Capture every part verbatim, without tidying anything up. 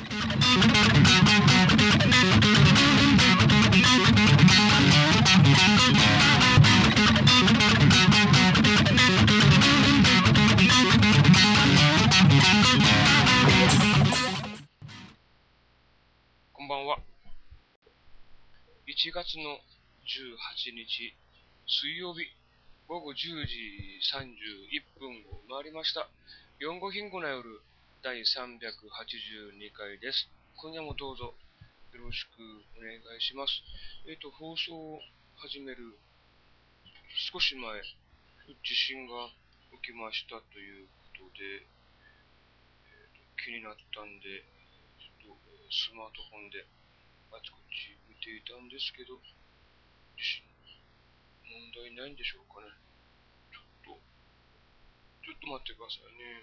こんばんは。いちがつのじゅうはちにち水曜日ごごじゅうじさんじゅういっぷんを回りました。よんごひんごな夜だいさんびゃくはちじゅうにかいです。今夜もどうぞよろしくお願いします。えっ、と、放送を始める少し前、地震が起きましたということで、気になったんで、ちょっとスマートフォンであちこち見ていたんですけど、地震問題ないんでしょうかね。ちょっと、ちょっと待ってくださいね。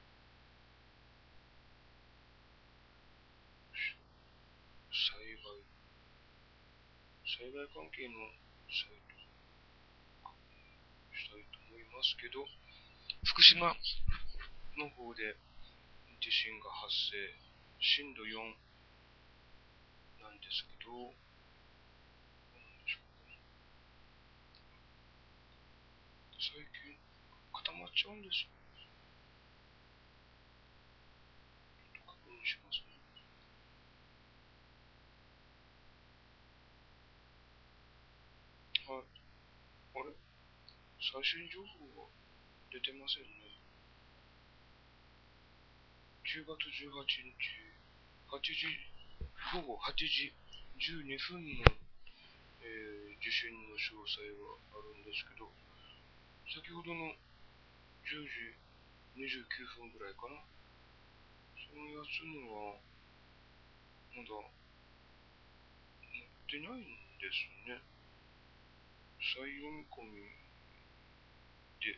災害、災害関係のサイトしたいと思いますけど、福島の方で地震が発生、震度よんなんですけど、どうなんでしょうか。最近固まっちゃうんですよ。ちょっと確認しますね。はい。あれ最新情報は出てませんね。じゅうがつじゅうはちにち、はちじ、ごごはちじじゅうにふんの、えー地震の詳細があるんですけど、先ほどのじゅうじにじゅうきゅうふんぐらいかな。そのやつのは、まだ、載ってないんですね。再読み込みで、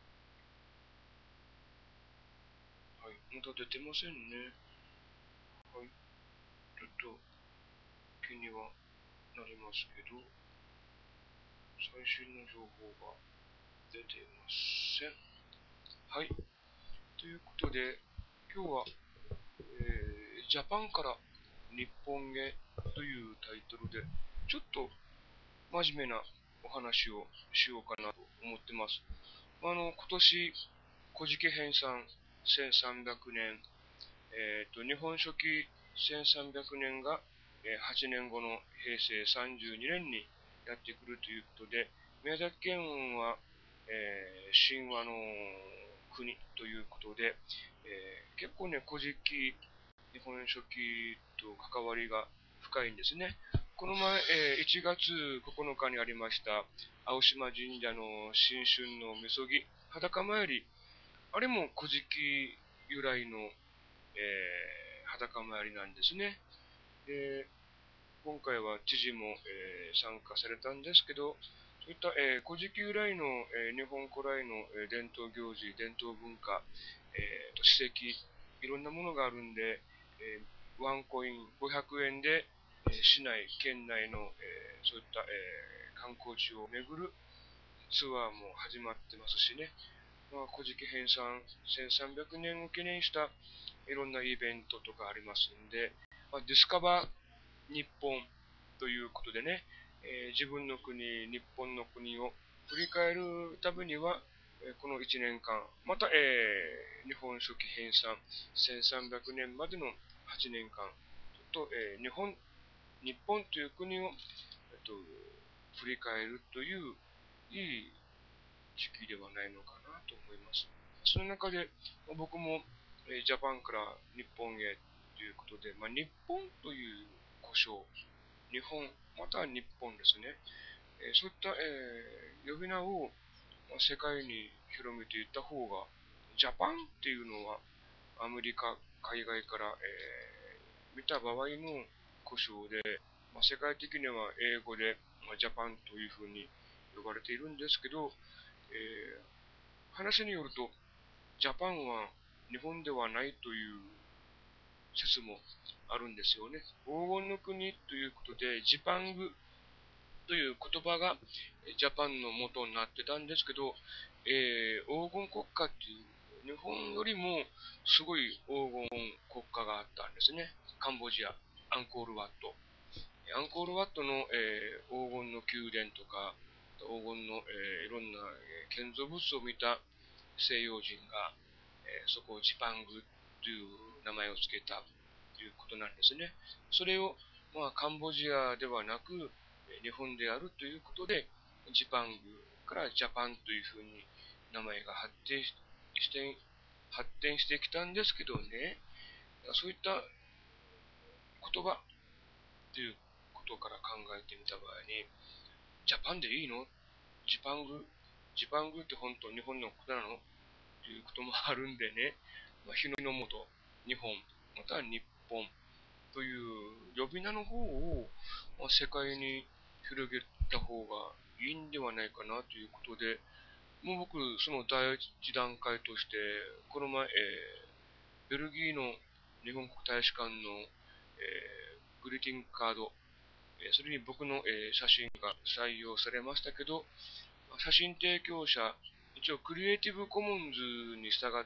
はい、まだ出てませんね。はい、ちょっと気にはなりますけど、最新の情報が出ていません。はい。ということで、今日は、えージャパンから日本へというタイトルで、ちょっと真面目なお話をしようかなと思ってます。あの、今年、古事記編纂せんさんびゃくねん、えーと、日本書紀せんさんびゃくねんが、えーはちねんごのへいせいさんじゅうにねんにやってくるということで、宮崎県は、えー神話の国ということで、えー結構ね、古事記、日本書紀と関わりが深いんですね。この前、えーいちがつここのかにありました、青島神社の新春のみそぎ、裸参り、あれも古事記由来の、えー裸参りなんですね。で、今回は知事も、えー参加されたんですけど、そういった、えー古事記由来の、えー日本古来の、えー伝統行事、伝統文化、えーと史跡、いろんなものがあるんで、えーワンコインごひゃくえんで、えー市内、県内の、えーそういった、えー観光地を巡るツアーも始まってますしね、まあ、古事記編纂せんさんびゃくねんを記念したいろんなイベントとかありますんで、まあ、ディスカバー日本ということでね、えー自分の国、日本の国を振り返るためには、えーこのいちねんかん、また、えー日本書紀編纂せんさんびゃくねんまでのはちねんかん、ちょっと、えー日本、日本という国を、えっと、振り返るといういい時期ではないのかなと思います。その中で、まあ僕も、えージャパンから日本へということで、まあ、日本という故障、日本、または日本ですね。えーそういった、えー呼び名を、まあ、世界に広めていった方が、ジャパンっていうのはアメリカ、海外から、えー見た場合の故障で、まあ、世界的には英語で、まあ、ジャパンというふうに呼ばれているんですけど、えー話によると、ジャパンは日本ではないという説もあるんですよね。黄金の国ということで、ジパングという言葉がジャパンの元になってたんですけど、えー黄金国家っていう日本よりもすごい黄金国家があったんですね。カンボジア、アンコールワット。アンコールワットの、えー、黄金の宮殿とか、黄金の、えー、いろんな、えー、建造物を見た西洋人が、えー、そこをジパングという名前を付けたということなんですね。それを、まあ、カンボジアではなく、日本であるということで、ジパングからジャパンというふうに名前が発展して、発展してきたんですけどね、そういった言葉ということから考えてみた場合に、ジャパンでいいの？ジパング、ジパングって本当日本のことなのということもあるんでね、まあ、日の元、日本、または日本という呼び名の方を、まあ、世界に広げた方がいいんではないかなということで、もう僕、その第一段階として、この前、えー、ベルギーの日本国大使館の、えー、グリーティングカード、えー、それに僕の、えー、写真が採用されましたけど、写真提供者、一応クリエイティブコモンズに従って、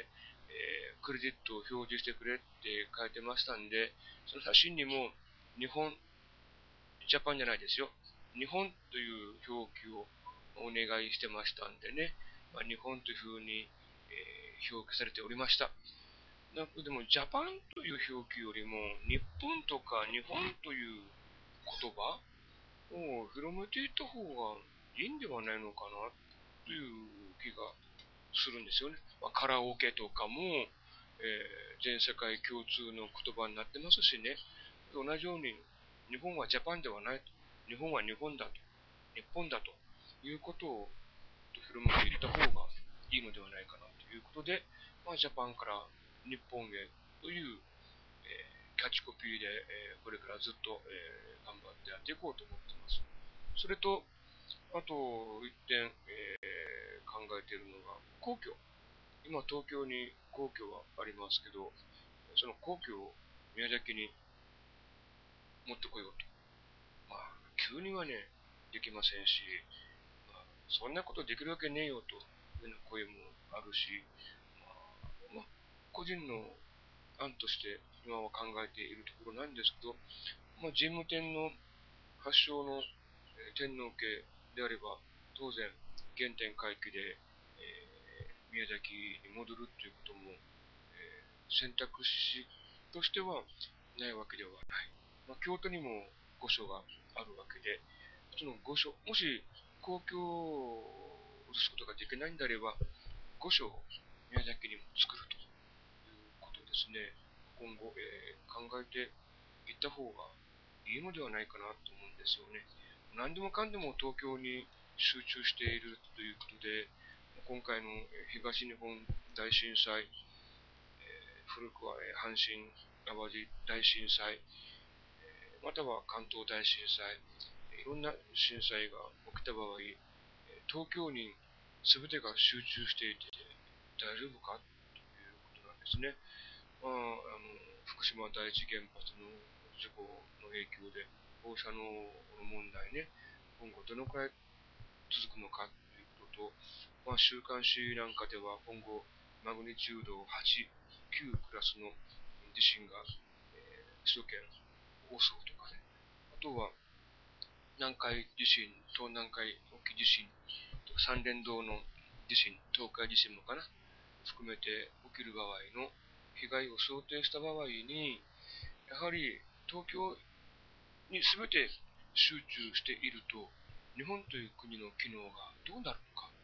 えー、クレジットを表示してくれって書いてましたんで、その写真にも日本、ジャパンじゃないですよ。日本という表記をお願いしてましたんでね、まあ、日本というふうに、えー、表記されておりました。なんかでも、ジャパンという表記よりも、日本とか日本という言葉を広めていった方がいいんではないのかなという気がするんですよね。まあ、カラオケとかも、えー、全世界共通の言葉になってますしね。同じように、日本はジャパンではないと。日本は日本だと。日本だということを広めていった方がいいのではないかなということで、まあ、ジャパンから日本へという、えー、キャッチコピーで、えー、これからずっと、えー、頑張ってやっていこうと思っています。それと、あと一点、えー、考えているのが皇居。今東京に皇居はありますけど、その皇居を宮崎に持ってこようと。まあ、急にはね、できませんし、まあ、そんなことできるわけねえよというような声もあるし、まあ、まあ、個人の案として今は考えているところなんですけど、まあ、神武天の発祥の、えー、天皇家であれば、当然原点回帰で、えー、宮崎に戻るということも、えー、選択肢としてはないわけではない。まあ、京都にも御所があるわけで、その御所、もし公共を移すことができないんであれば、御所を宮崎にも作るということですね。今後、えー、考えていった方がいいのではないかなと思うんですよね。何でもかんでも東京に集中しているということで、今回の東日本大震災、古くは阪神・淡路大震災、または関東大震災、いろんな震災が起きた場合、東京に全てが集中していて大丈夫かということなんですね。まあ、あの福島第一原発の事故の影響で放射能の問題ね、今後どのくらい続くのかということと、まあ、週刊誌なんかでは今後マグニチュードはち、きゅうクラスの地震が、えー、首都圏放送とかね、あとは南海地震、東南海沖地震、三連動の地震、東海地震もかな、含めて起きる場合の被害を想定した場合に、やはり東京に全て集中していると、日本という国の機能がどうなるのか。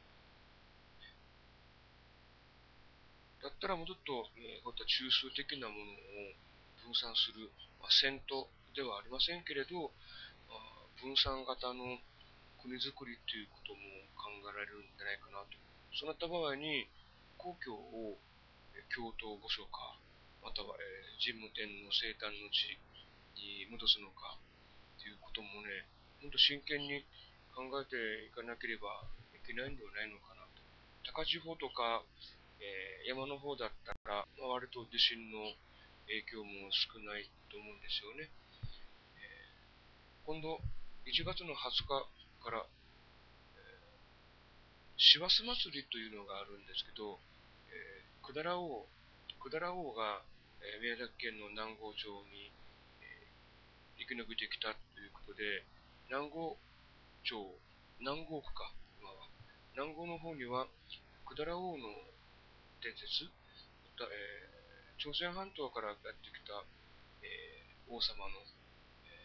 だったらもうちょっと、えー、こういった中枢的なものを分散する、まあ、戦闘ではありませんけれど、まあ、分散型の国づくりということも考えられるんじゃないかなと。そうなった場合に、皇居を京都御所か、または、えー、神武天の生誕の地に戻すのかということもね、本当真剣に考えていかなければいけないんではないのかなと。高千穂とか、えー、山の方だったら、まあ、割と地震の影響も少ないと思うんですよね。えー、今度、いちがつのはつかから、師走祭りというのがあるんですけど、 えー、百済王、百済王が、えー、宮崎県の南郷町に、えー、生き延びてきたということで、南郷町、南郷区か、今は。南郷の方には、百済王の伝説、えー、朝鮮半島からやってきた、えー、王様の、え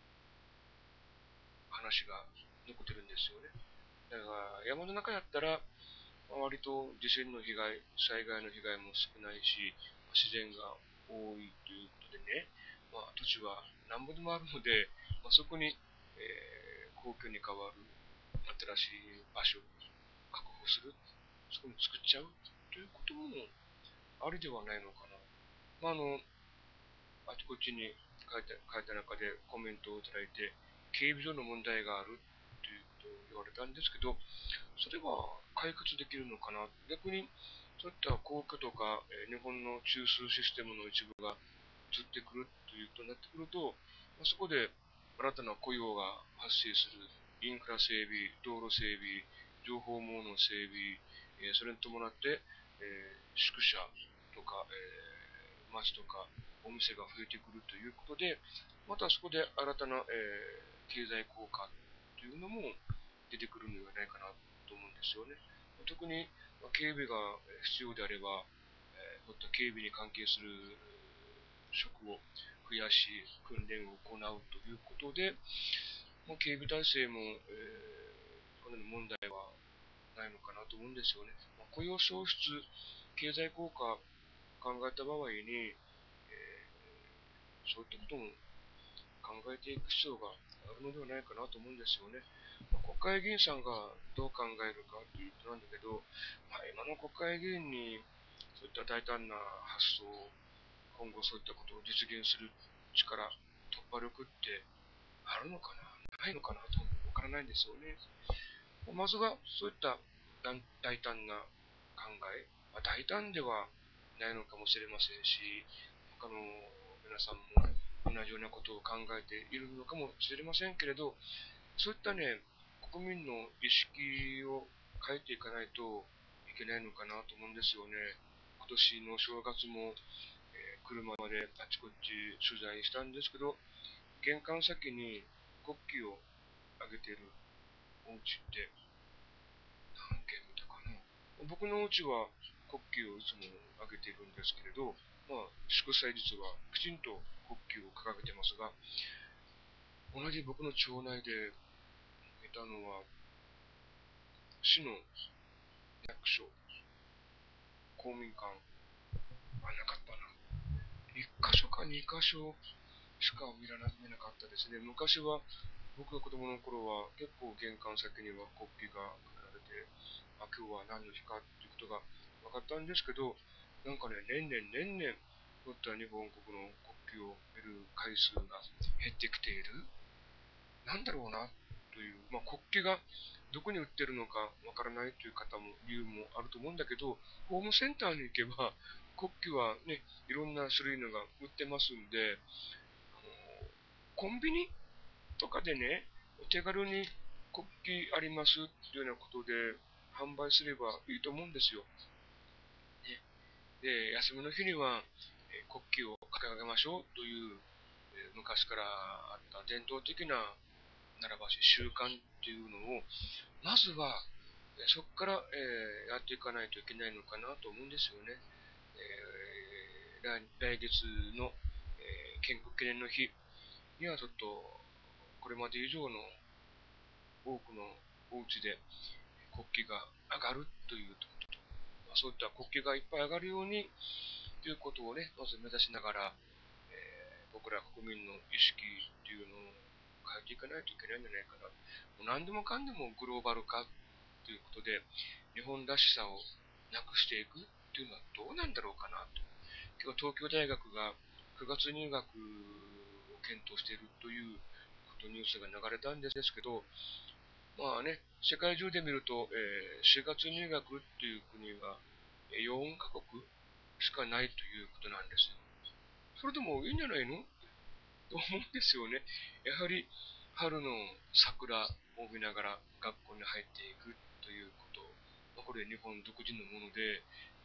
ー、話が残ってるんですよね。だから山の中だったら、割と地震の被害、災害の被害も少ないし、自然が多いということでね、まあ、土地は何ぼでもあるので、まあ、そこに、えー、皇居に代わる新しい場所を確保する、そこに作っちゃうということもありではないのかな。まあ、あの、あちこちに書いた書いた中でコメントをいただいて、警備上の問題があるということを言われたんですけど、それは解決できるのかな。逆に、そういった皇居とか、えー、日本の中枢システムの一部が移ってくるということになってくると、まあ、そこで新たな雇用が発生する。インフラ整備、道路整備、情報網の整備、えー、それに伴って、えー、宿舎とか、えー、町とか、お店が増えてくるということで、またそこで新たな、えー、経済効果というのも出てくるのではないかなと思うんですよね。特に、まあ、警備が必要であれば、えー、こういった警備に関係する職を増やし、訓練を行うということで、まあ、警備体制も、えー、このような問題はないのかなと思うんですよね。まあ、雇用創出、経済効果考えた場合に、えー、そういったことも考えていく必要があるのではないかなと思うんですよね。まあ、国会議員さんがどう考えるかということなんだけど、まあ、今の国会議員にそういった大胆な発想、今後そういったことを実現する力、突破力ってあるのかな、ないのかなとわからないんですよね。まずはそういった大胆な考え、まあ、大胆ではないのかもしれませんし、他の皆さんも同じようなことを考えているのかもしれませんけれど、そういったね、国民の意識を変えていかないといけないのかなと思うんですよね。今年の正月も、えー、車であちこち取材したんですけど、玄関先に国旗を上げているお家って何軒見たかな。僕のお家は国旗をいつも上げているんですけれど、まあ、祝祭日はきちんと国旗を掲げてますが、同じ僕の町内で見たのは、市の役所、公民館、あ、なかったな。いっ箇所かに箇所しか見らな見なかったですね。昔は、僕が子供の頃は結構玄関先には国旗が飾られて、あ、今日は何の日かっていうことが分かったんですけど、なんかね、年々年々、そういった日本国の国旗を見る回数が減ってきている。なんだろうな、という、まあ、国旗がどこに売ってるのかわからないという方も、理由もあると思うんだけど、ホームセンターに行けば、国旗はね、いろんな種類のが売ってますんで、あのコンビニとかでね、お手軽に国旗ありますっていうようなことで販売すればいいと思うんですよ。ね、で、休みの日には、え国旗を掲げましょうという、え昔からあった伝統的なならばし習慣っていうのを、まずは、えそこから、えーやっていかないといけないのかなと思うんですよね。えー来来月の、えー建国記念の日にはちょっと、これまで以上の多くのお家で国旗が上がるということと、まあ、そういった国旗がいっぱい上がるようにということをね、まず目指しながら、えー僕ら国民の意識っていうのを変えていかないといけないんじゃないかな。もう何でもかんでもグローバル化ということで、日本らしさをなくしていくっていうのはどうなんだろうかなと。今日東京大学がくがつ入学を検討しているということニュースが流れたんですけど、まあね、世界中で見ると、えー、しがつ入学っていう国がよんカ国しかないということなんですよ。それでもいいんじゃないのと思うんですよね。やはり春の桜を見ながら学校に入っていくということ、まあ、これ日本独自のもので、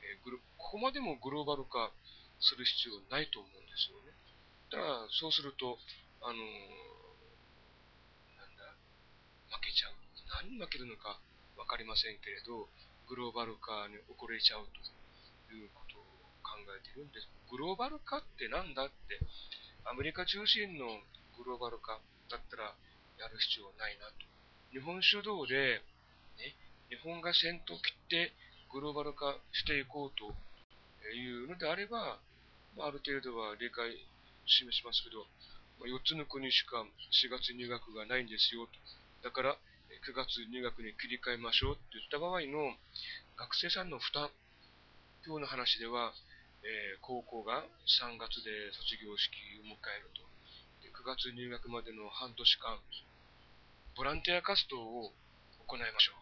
えーグロここまでもグローバル化する必要ないと思うんですよね。だから、そうすると、あのーなんだ、負けちゃう。何に負けるのか分かりませんけれど、グローバル化に遅れちゃうということを考えているんです。グローバル化ってなんだって、アメリカ中心のグローバル化だったらやる必要ないなと。日本主導で、ね、日本が先頭を切ってグローバル化していこうというのであれば、ある程度は理解示しますけど、よっつの国しかしがつ入学がないんですよと。だからくがつ入学に切り替えましょうって言った場合の学生さんの負担、今日の話では、えー高校がさんがつで卒業式を迎えると。でくがつ入学までの半年間、ボランティア活動を行いましょ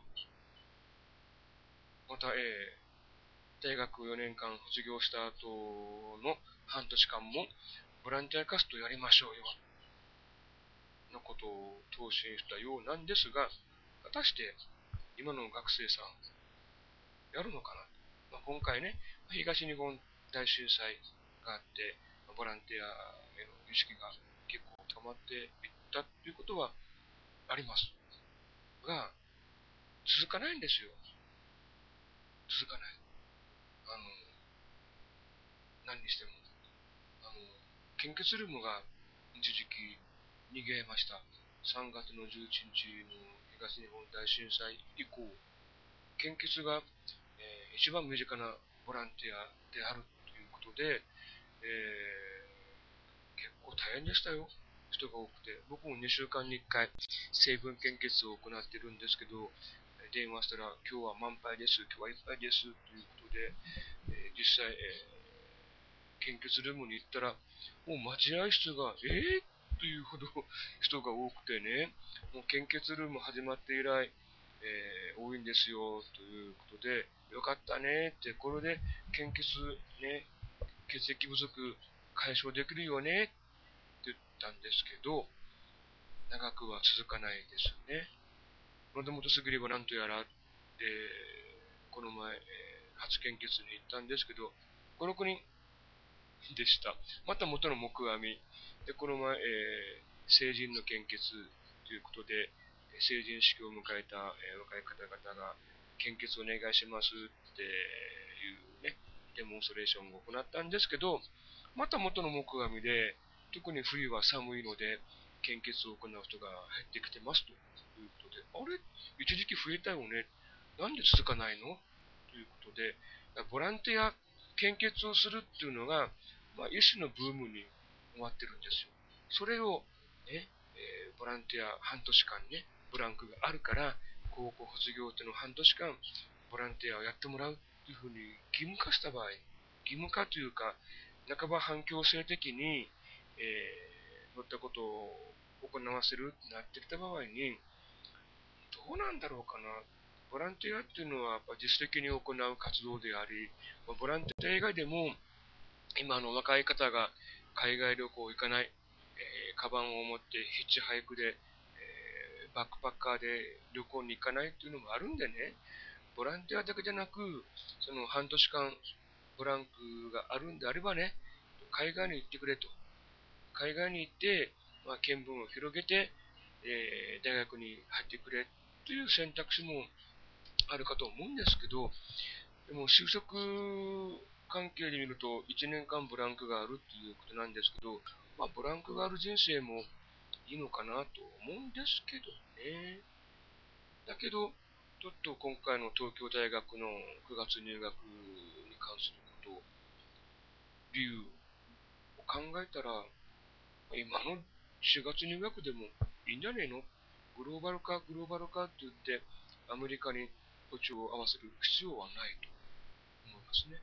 う。また、えー大学よねんかん卒業した後の半年間もボランティア活動やりましょうよのことを答申したようなんですが、果たして今の学生さんやるのかな。まあ、今回ね、東日本大震災があって、ボランティアへの意識が結構高まっていったということはありますが、続かないんですよ。続かない。あの、何にしても。あの、献血ルームが一時期逃げました。さんがつのじゅういちにちの東日本大震災以降、献血が、えー一番身近なボランティアであるということで、えー結構大変でしたよ。人が多くて。僕もにしゅうかんにいっかい成分献血を行ってるんですけど、電話したら今日は満杯です、今日はいっぱいですということで、えー実際、えー献血ルームに行ったら、もう待合室が、えー、というほど人が多くてね、もう献血ルーム始まって以来、えー多いんですよ、ということで、よかったねって、これで献血ね、血液不足解消できるよねって言ったんですけど、長くは続かないですよね。もともとすぐりはなんとやら、で、この前、えー初献血に行ったんですけど、ご、ろくにんでした。また元の木阿弥。で、この前、えー成人の献血ということで、成人式を迎えた、えー若い方々が献血お願いしますっていうね、デモンストレーションを行ったんですけど、また元の木阿弥で、特に冬は寒いので、献血を行う人が減ってきてますということで、あれ一時期増えたよね。なんで続かないのということで、ボランティア献血をするっていうのが、まあ、一種のブームに終わってるんですよ。それを、ね、えーボランティア半年間ね、ブランクがあるから、高校卒業っていうのを半年間、ボランティアをやってもらうっていうふうに義務化した場合、義務化というか、半ば反強制的に、えー、そういったことを行わせるってなってきた場合に、どうなんだろうかな。ボランティアっていうのはやっぱ自主的に行う活動であり、ボランティア以外でも、今の若い方が海外旅行行かない、えー、カバンを持ってヒッチハイクで、えー、バックパッカーで旅行に行かないっていうのもあるんでね、ボランティアだけじゃなく、その半年間ブランクがあるんであればね、海外に行ってくれと。海外に行って、まあ、見聞を広げて、えー、大学に入ってくれという選択肢もあるかと思うんですけど、でも就職関係で見るといちねんかんブランクがあるっていうことなんですけど、まあ、ブランクがある人生もいいのかなと思うんですけどね。だけど、ちょっと今回の東京大学のくがつ入学に関すること、理由を考えたら、今のしがつ入学でもいいんじゃねえの。グローバル化、グローバル化って言って、アメリカに歩調を合わせる必要はないと思いますね。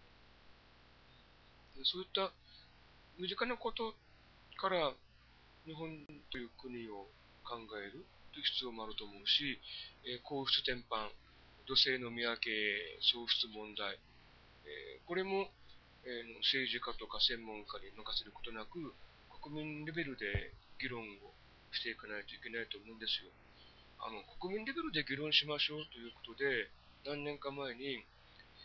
でそういった身近なことから日本という国を考えるという必要もあると思うし、えー、皇室典範、土星の見分け、喪失問題、えーこれも、えー政治家とか専門家に任せることなく、国民レベルで議論をしていかないといけないと思うんですよ。あの国民レベルで議論しましょうということで、何年か前に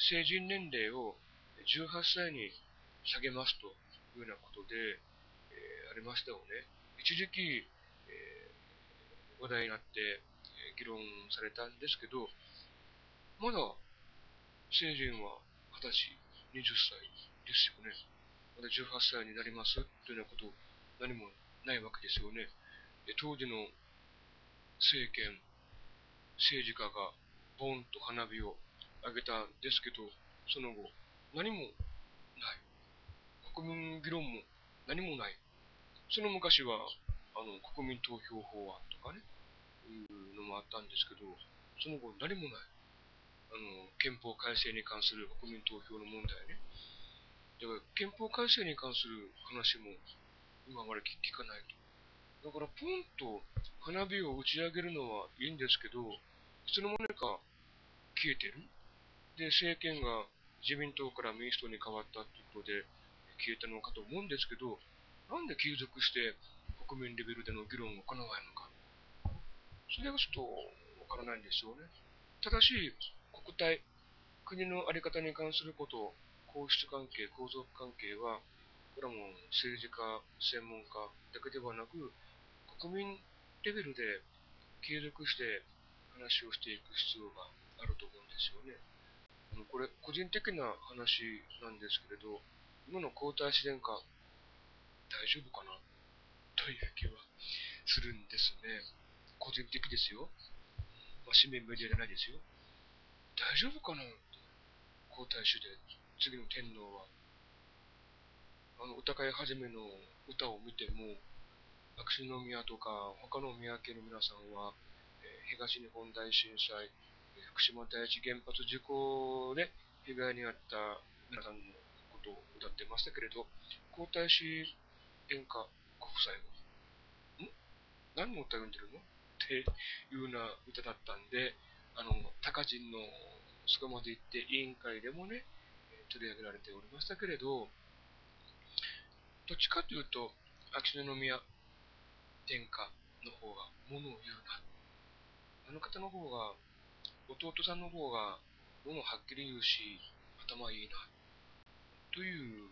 成人年齢をじゅうはっさいに下げますというようなことで、えー、ありましたよね。一時期、えー、話題になって議論されたんですけど、まだ成人ははたち、はたちですよね。まだじゅうはっさいになりますというようなこと、何もないわけですよね。当時の政権、政治家がボンと花火を上げたんですけど、その後、何もない。国民議論も何もない。その昔は、あの、国民投票法案とかね、いうのもあったんですけど、その後何もない。あの、憲法改正に関する国民投票の問題ね。だから、憲法改正に関する話も今まで聞かないと。だから、ポンと花火を打ち上げるのはいいんですけど、いつの間にか消えてる。で、政権が自民党から民主党に変わったということで消えたのかと思うんですけど、なんで継続して国民レベルでの議論を行わないのか。それがちょっとわからないんですよね。ただし、国体、国の在り方に関すること、皇室関係、皇族関係は、これはもう政治家、専門家だけではなく、国民レベルで継続して話をしていく必要があると思うんですよね。これ、個人的な話なんですけれど、今の皇太子殿下、大丈夫かなという気はするんですね。個人的ですよ。まあ、紙面メディアじゃないですよ。大丈夫かな皇太子で、次の天皇は。あの、歌会始めの歌を見ても、秋篠宮とか他の宮家の皆さんは、えー、東日本大震災、福島第一原発事故で被害に遭った皆さんのことを歌ってましたけれど、皇太子殿下ご夫妻は、ん何の歌読んでるのっていうような歌だったんで、あの、高人のそこまで行って委員会でもね、取り上げられておりましたけれど、どっちかというと、秋篠宮殿下の方が物を言うな。あの方の方が、弟さんの方が物をはっきり言うし、頭いいな、という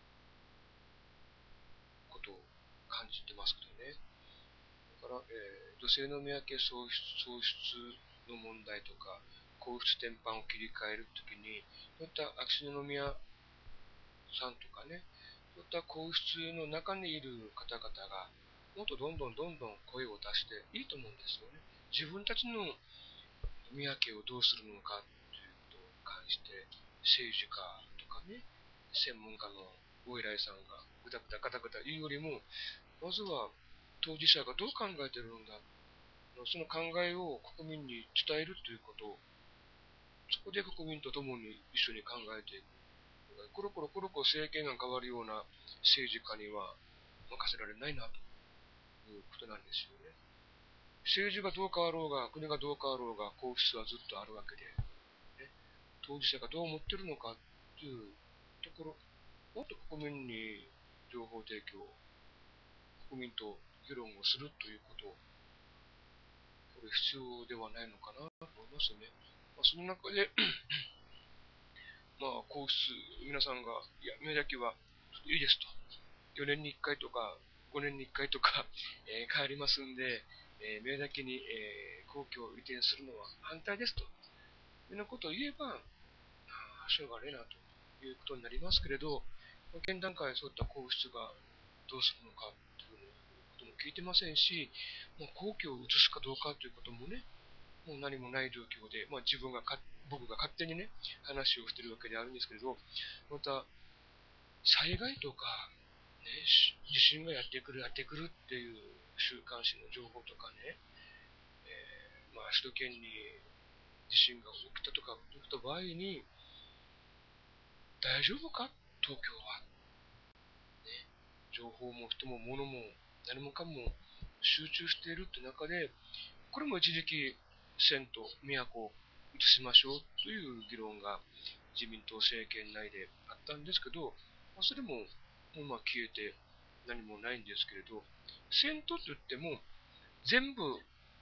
ことを感じてますけどね。だから、えー、女性の宮家喪失、喪失の問題とか、皇室典範を切り替えるときに、そういった秋篠宮さんとかね、そういった皇室の中にいる方々が、もっとどんどんどんどん声を出していいと思うんですよね。自分たちの宮家をどうするのかということを関して、政治家とかね、専門家のお偉いさんがぐだぐだガタガタ言うよりも、まずは当事者がどう考えてるんだ、その考えを国民に伝えるということ、そこで国民と共に一緒に考えていく。コロコロコロコロ政権が変わるような政治家には任せられないなということなんですよね。政治がどう変わろうが、国がどう変わろうが、皇室はずっとあるわけで、ね、当事者がどう思ってるのかというところ、もっと国民に情報提供、国民と議論をするということ、これ必要ではないのかなと思いますね。まあ、その中でまあ、皇室、皆さんが、いや、宮崎はいいですと。よねんにいっかいとか、ごねんにいっかいとか、えー、帰りますんで、えー、宮崎に、えー、皇居を移転するのは反対ですと。いうようなことを言えば、あしょうがねえなということになりますけれど、現段階でそういった皇室がどうするのかということも聞いてませんし、もう皇居を移すかどうかということもね、もう何もない状況で、まあ、自分がか、僕が勝手にね、話をしてるわけであるんですけれど、また、災害とか、ね、地震がやってくる、やってくるっていう週刊誌の情報とかね、えー、まあ、首都圏に地震が起きたとか、起きた場合に、大丈夫か東京は。ね、情報も人も物も何もかも集中しているって中で、これも一時期、遷都、都を移しましょうという議論が自民党政権内であったんですけど、まあ、それももうまあ消えて何もないんですけれど、遷都といっても全部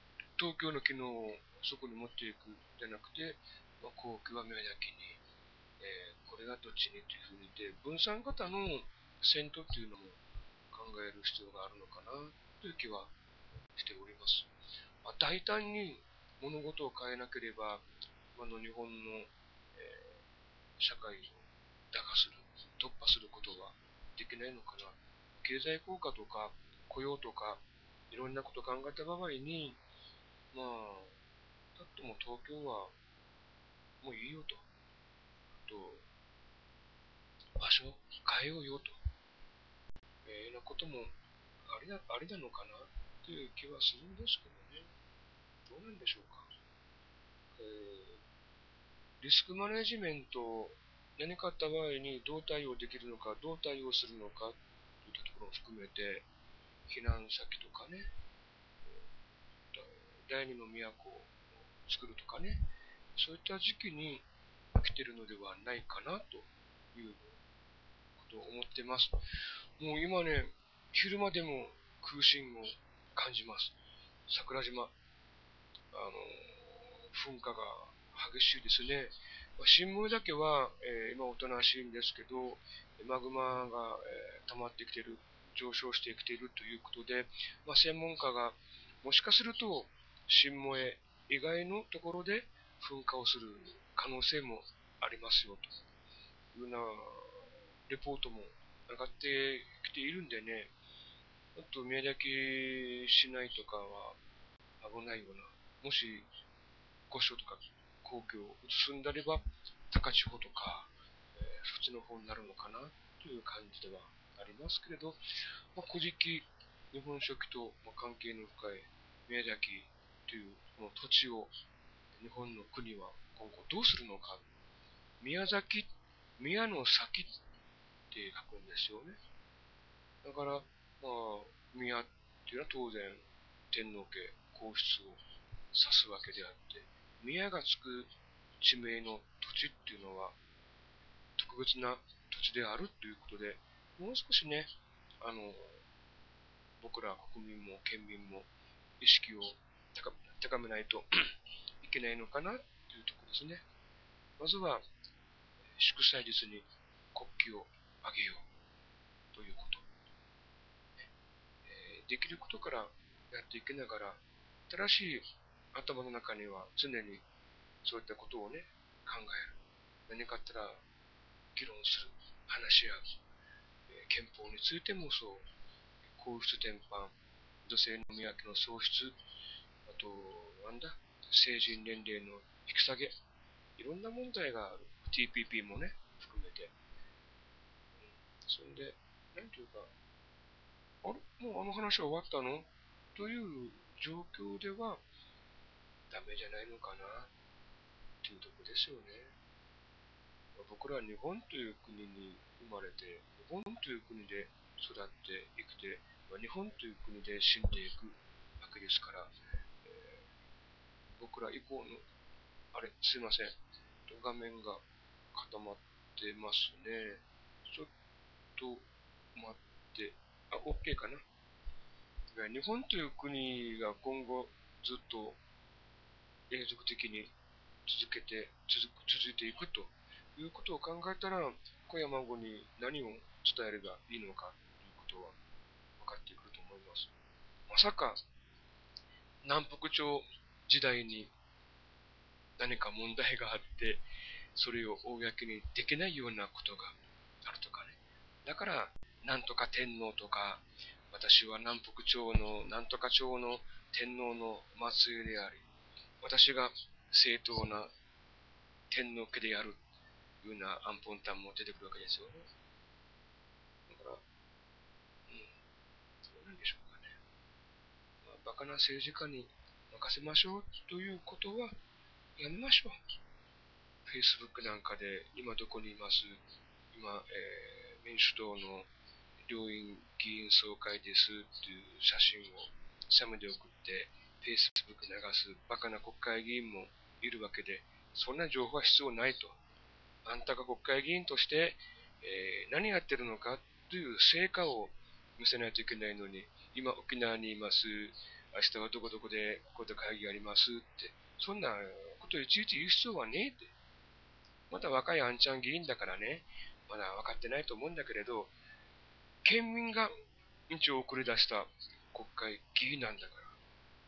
東京の機能をそこに持っていくんじゃなくて、まあ、皇居は宮崎に、 がどっちにというふうにで、分散型の選挙っていうのも考える必要があるのかなという気はしております。まあ、大胆に物事を変えなければ、今の日本の、えー社会を打破する、突破することはできないのかな。経済効果とか雇用とかいろんなことを考えた場合に、まあ、だっても東京はもういいよと、と場所を変えようよと、えー、なこともありな、ありなのかなという気はするんですけどね。どうなんでしょうか。えー、リスクマネジメント、何かあった場合にどう対応できるのか、どう対応するのかといったところを含めて、避難先とかね、第二の都を作るとかね、そういった時期に来ているのではないかなということを思っています。もう今ね、昼間でも空振を感じます。桜島、あの、噴火が激しいですね。新聞だけは、えー、今おとなしいんですけど、マグマが、えー、溜まってきている、上昇してきているということで、まあ、専門家がもしかすると新燃え以外のところで噴火をする可能性もありますよというようなレポートも上がってきているんでね、あと宮崎市内とかは危ないような、もし御所とか皇居を移すんであれば、高千穂とか、えー、そっちの方になるのかなという感じではありますけれど、まあ、古事記、日本書紀と関係の深い宮崎というこの土地を日本の国は今後どうするのか。宮崎、宮の先って書くんですよね。だから、まあ、宮っていうのは当然天皇家皇室を指すわけであって、宮がつく地名の土地っていうのは特別な土地であるということで、もう少しね、あの、僕ら国民も県民も意識を高高めないといけないのかなというところですね。まずは、祝祭日に国旗をあげようということ。えーできることからやっていきながら、新しい頭の中には常にそういったことをね、考える。何かあったら議論する。話し合う。えー憲法についてもそう。皇室典範。女性の宮家の喪失。あと、なんだ成人年齢の引き下げ。いろんな問題がある。ティーピーピー もね、含めて。そんで、なんていうか、あれもうあの話は終わったのという状況ではダメじゃないのかなっていうとこですよね。僕らは日本という国に生まれて、日本という国で育って生きて、日本という国で死んでいくわけですから、えー僕ら以降の、あれ、すいません。画面が固まってますね。ちょっと待って、あ、OK かな。日本という国が今後ずっと永続的に続けて、続く、続いていくということを考えたら、小山語に何を伝えればいいのかということは分かってくると思います。まさか、南北朝時代に何か問題があって、それを公にできないようなことがあるとかね。だから、なんとか天皇とか、私は南北朝の、なんとか朝の天皇の末裔であり、私が正当な天皇家であるというような安本端も出てくるわけですよね。だから、うん、どうなんでしょうかね。まあ、バカな政治家に任せましょうということはやめましょう。Facebook なんかで今どこにいます、今、えー、民主党の両院議員総会ですという写真をサムで送って Facebook 流すバカな国会議員もいるわけで、そんな情報は必要ないと。あんたが国会議員として、えー、何やってるのかという成果を見せないといけないのに、今沖縄にいます、明日はどこどこでここで会議ありますって、そんなこといちいち言う必要はねえって。 まだ若いあんちゃん議員だからね、まだ分かってないと思うんだけれど、県民が一応送り出した国会議員なんだから、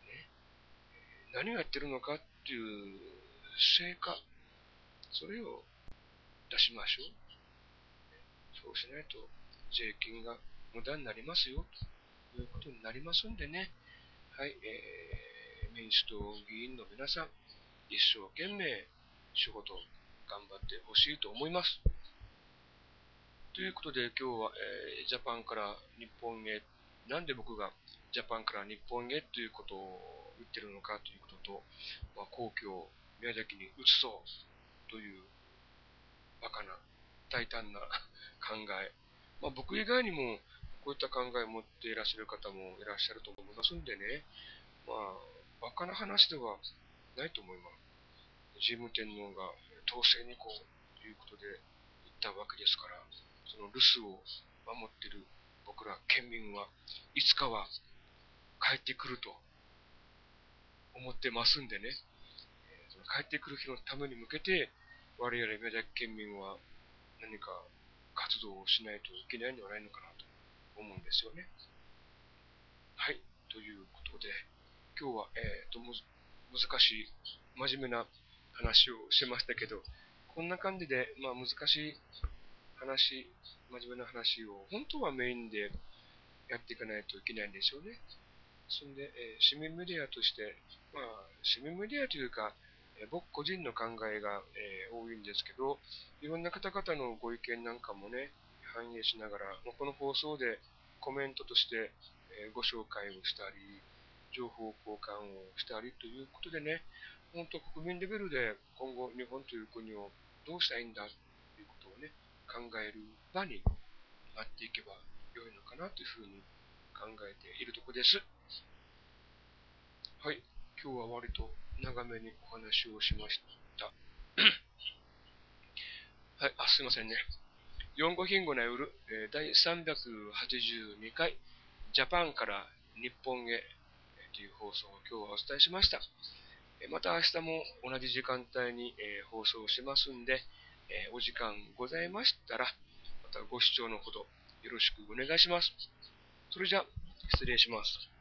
ね、何をやってるのかっていう成果、それを出しましょう。そうしないと税金が無駄になりますよということになりますんでね。はい、えー、民主党議員の皆さん、一生懸命仕事頑張ってほしいと思います。ということで今日は、えー、ジャパンから日本へ、なんで僕がジャパンから日本へということを言ってるのかということと、まあ、皇居を宮崎に移そうというバカな大胆な考え、まあ、僕以外にもこういった考えを持っていらっしゃる方もいらっしゃると思いますんでね、まあ、バカな話ではないと思います。神武天皇が統制に行こうということで言ったわけですから、その留守を守っている僕ら県民はいつかは帰ってくると思ってますんでね、その帰ってくる日のために向けて、我々宮崎県民は何か活動をしないといけないんではないのかなと思うんですよね。はい、ということで、今日は、えーと、む難しい、真面目な話をしましたけど、こんな感じで、まあ、難しい話、真面目な話を本当はメインでやっていかないといけないんですよね。そんで、えー市民メディアとして、まあ、市民メディアというか、えー僕個人の考えが、えー多いんですけど、いろんな方々のご意見なんかもね、反映しながら、まあこの放送でコメントとして、えーご紹介をしたり、情報交換をしたりということでね、本当国民レベルで今後日本という国をどうしたらいいんだということをね、考える場になっていけば良いのかなというふうに考えているところです。はい、今日は割と長めにお話をしました。はい、あ、すいませんね。よんごひんごな夜、えー、だいさんびゃくはちじゅうにかい、ジャパンから日本へという放送を今日はお伝えしました。また明日も同じ時間帯に、えー、放送しますんで、えー、お時間ございましたら、またご視聴のほどよろしくお願いします。それじゃ、失礼します。